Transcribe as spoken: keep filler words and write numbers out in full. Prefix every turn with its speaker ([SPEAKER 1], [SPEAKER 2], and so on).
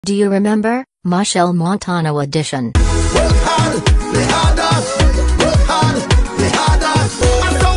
[SPEAKER 1] Do you remember, Machel Montano edition?
[SPEAKER 2] Work hard, play harder. Work hard, play harder.